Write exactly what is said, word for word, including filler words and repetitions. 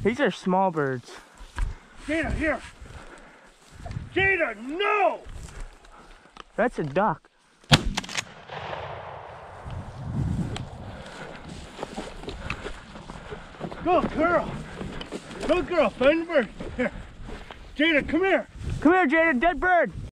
These are small birds. Jada, here. Jada, no! That's a duck. Go, girl. Go, girl. Find the bird. Here. Jada, come here. Come here, Jada, dead bird.